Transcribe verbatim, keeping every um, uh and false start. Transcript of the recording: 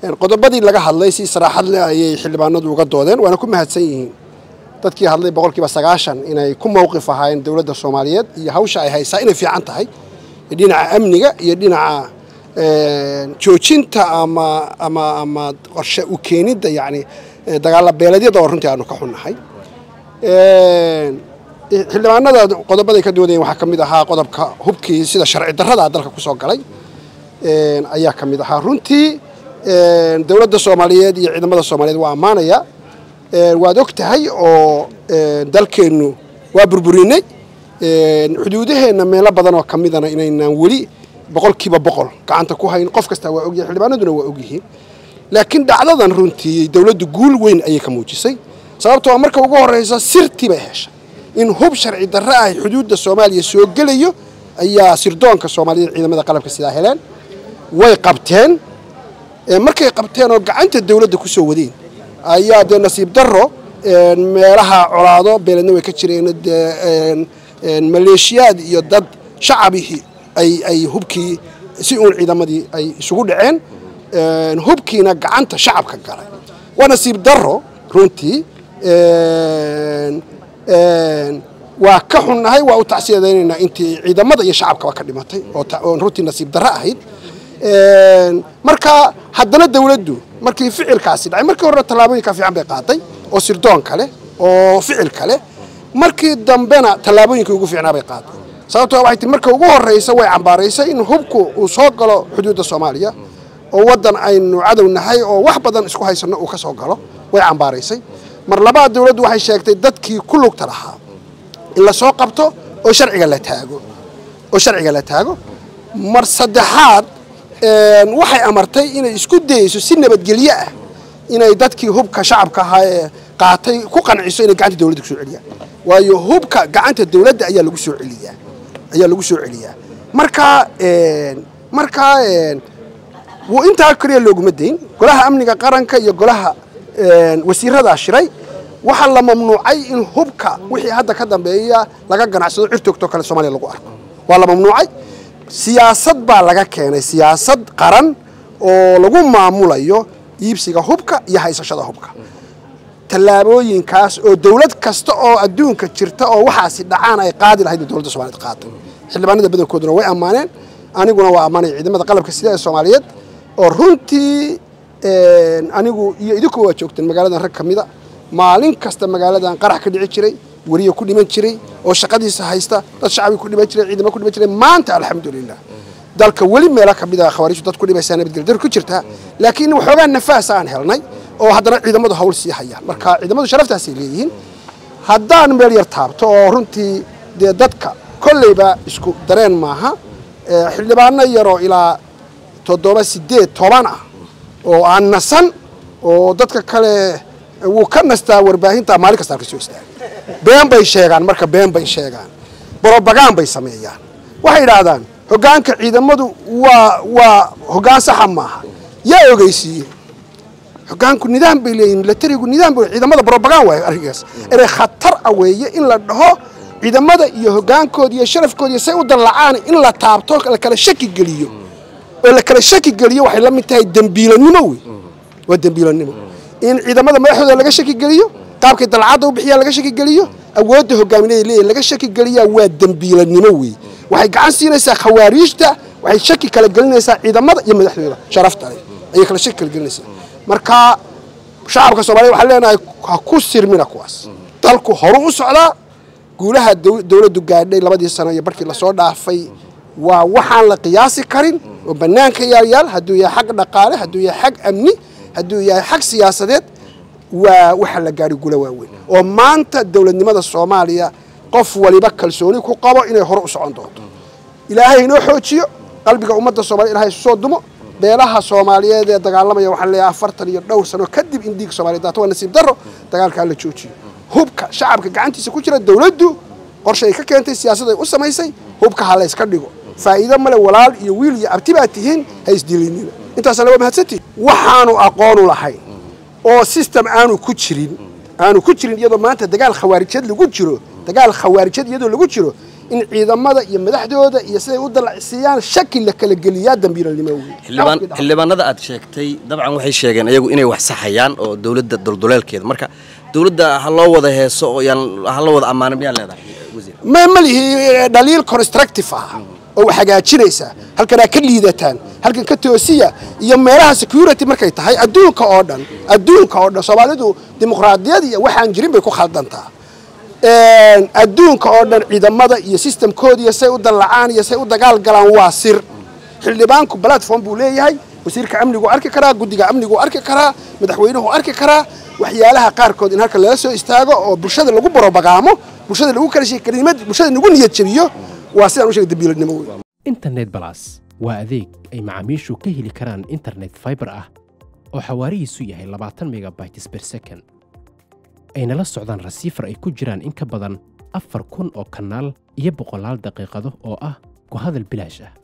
qodobadii laga hadlay si saraaxad leh ayay xildhibaanadu uga doodeen waana ku mahadsan yihiin dadkii hadlay boqolkiiba sagaashan inay ku mowqif ahaayeen dawladda Soomaaliyeed iyo hawsha ay haysaa inay fiican tahay dhinaca amniga iyo dhinaca joojinta ama ama ama qorshe u keenida yani dagaal beeleedyada oo runtii aanu ka xunnahay xildhibaanada qodobada ka doodeen waxa kamid ahaa qodobka hubkii sida sharci darrada dalka ku soo galay ayaa kamid ahaa runtii dawladda Soomaaliyeed iyo ciidamada Soomaaliyeed waa amaanaya waad ogtahay oo dalkeenu waa burburinay xuduudaheena meelo badan oo kamidana inaynaan wali boqolkiiba boqol gacanta ku hayn qof kasta waa ogyahay xildhibaanaduna waa ogyihiin laakiin dhacdadan runtii dawladdu guul weyn ayay ka muujisay sababtoo marka ugu horeysa sirtii bay heshay in hub sharci darro ah xuduudda Soomaaliya soo galayo ayaa sirdoonka Soomaaliyeed ciidamada qalabka sida heleen way qabteen markay qabteen oo gacanta dawladda ku soo wadeen ayaa de nasiib darro meelaha colaado beeladna way ka jireen maleeshiyad iyo dad shacabihi ay ay hubkii si uun ciidamadii ay isugu dhaceen hubkiina gacanta shacabka galay waa nasiib darro runtii waa ka xunnahay waa u tacsiyadeynayna intii ciidamada iyo shacabka ka dhimatay oo runtii nasiib darro ahayd marka haddana dawladdu markii ficilkaasi dhacay markii hore talaabooyinka fiican bay qaaday oo sirdoon kale oo ficil kale markii dambena talaabooyinkii ugu fiicnaa bay qaaday sababtoo waxay tii markii ugu horeysa way cambaaraysay in hubku uu soo galo xuduudda Soomaaliya oo wadan aynu cadownahay oo wax badan isku haysano uu ka soo galo way cambaaraysay mar labaad dawladdu waxay sheegtay dadkii ku lugta lahaa in la soo qabto oo sharciga la taago oo sharciga la taago mar saddexaad waxay amartay inay isku dayso si nabadgelyo ah inay dadkii hubka shacabka ahaa qaatay ku qanciso inay gacanta dawladda ku soo celiyaan waayo hubka gacanta dawladda ayaa lagu soo celiyaa ayaa lagu soo celiyaa marka marka wuu intaa kaliya loogu madeyn golaha amniga qaranka iyo golaha wasiirada shiray waxa la mamnuucay in hubka wixii hadda ka dambeeya laga ganacsado cirtogto kale Soomaaliya lagu arko waa la mamnuucay siyaasad baa laga keenay siyaasad qaran oo lagu maamulayo iibsiga hubka iyo haysashada hubka talaabooyinkaas oo dawlad kasta oo adduunka jirta oo waxaasi dhacaan ay qaadi lahayd dawladda Soomaaliyeed qaaday xildhibaanada badankooduna way amaaneen aniguna waa amaanay ciidamada qalabka sida ee Soomaaliyeed oo runtii anigu iyo idinku waa joogteen magaalada rag kamida maalin kasta magaaladan qarax ka dhici jiray wariyo ku dhiman jiray oo shaqadiisa haysta dad shacbi ku dhiman jiray ciidamo ku dhiman jiray maanta alxamdulillah dalka wali meela kamida khawaarijtu dad ku dhimaysan nabadgelyo ku jirta laakiin waxoogaa nafaas aan helnay oo haddana ciidamadu hawl sii hayaan marka ciidamadu sharaftaas ay leeyihiin haddaan meel yar taabto oo runtii de dadka kollayba isku dareen maaha xildhibaano yaroo ilaa toddoba sideed toban ah oo aan nasan oo dadka kale wuu ka nastaa warbaahinta maalin kasta ka soo istaagay been bay sheegaan marka been bay sheegaan propaganda bay sameeyaan waxay yiraahdaan hogaanka ciidamadu waa waa hogaan sax ma aha yaa ogeysiiyay hogaanku nidaam bay leeyihiin militarigu nidaam bay ciidamada propaganda way arigaas ee khatar aweeye in la dhaho ciidamada iyo hogaankooda iyo sharafkooda say u dalacaan in la taabto la kala shaki galiyo oo la kala shaki galiyo waxay la mid tahay dambiilanimo wey waa dambiilanimo in ciidamada madaxdooda laga shaki galiyo qaabkay dalcada u bixiyaa laga shaki galiyo awoodda hogaamineed leeyahay laga shaki galiyaa waa dambiilanimo wey waxay gacan siinaysaa khawaarijta waxay shaki kala gelinaysaa ciidamada iyo madaxdooda sharafta leh ayay kala shaki kala gelinaysaa marka shacabka Soomaaliyeed waxa leenahay ku sirmina kuwaas dalku horu u socdaa guulaha dawladdu gaadhay labadii sano iyo barkii la soo dhaafay waa waxaan la qiyaasi karin oo banaanka yaal haduu yahay xaq dhaqaale haduu yahay xaq amni haduu yahay xaq siyaasadeed waa waxa la gaari gula waaweyn oo maanta dawladnimada Soomaaliya qof waliba kalsooni ku qabo inay hor u socon doonto ilaahay inoo xoojiyo qalbiga ummadda Soomaaliyeed ilaahay soo dumo beelaha Soomaaliyeed ee dagaalamaya waxa la afartan iyo dhowr sano kadib in diig Soomaaliyeed waa nasiib darro dagaalka la joojiyo hubka shacabka gacantiisa ku jira dawladdu qorshe ay ka keentay siyaasad ay u samaysay hubka hal iska dhigo faa'iido male walaal iyo wiil iyo abtibaatihiin hay isdilinina intaas la mahadsantii waxaanu aqoon u lahayn oo system aanu ku jirin aanu ku jirin iyadoo maanta dagaal khawaarijad lagu jiro dagaal khawaarijad iyadoo lagu jiro in ciidamada iyo madaxdooda iyo siday u dalacsiiyaan shaki la kala geliyaa dambiilanimo weyn xildhibaan xildhibaanada aad sheegtay dabcan waxay sheegeen ayagu inay wax saxayaan oo dawladda dulduleelkeeda marka dawladda ha loo wada heeso oo yaan ha loo wada ammaan miyaa leedahay wasiir ma malihi dhaliil constructive ah oo wax hagaajinaysa halkan ka liidataan halkan ka toosiya iyo meelaha security markay tahay adduunka oo dhan adduunka oo dhan Soomaalidu dimuqraadiyad iyo waxaan jirin bay ku khaldantaa een adduunka oo dhan ciidamada iyo systemkoodii say u dalacaan iyo say u dagaal galaan waa sir xildhibaanku platform buu leeyahay wasiirka amnigu arki karaa guddiga amnigu arki karaa madaxweynuhu arki karaa waxyaalaha qaarkood in halka laga soo istaago oo bulshada lagu barobagaamo bulshada lagu kala sheekay kelimad bulshada lagu niyad jabiyo waa sidaan u sheegay dambiilanimo weyn internet plus waa adeeg ay macaamiishu ka heli karaan internet fiber ah oo xawaarihiisu yahay labaatan megabytes per second ayna la socdaan receiver ay ku jiraan in ka badan afar kun oo kanaal iyo boqolaal daqiiqado oo ah ku hadal bilaash ah.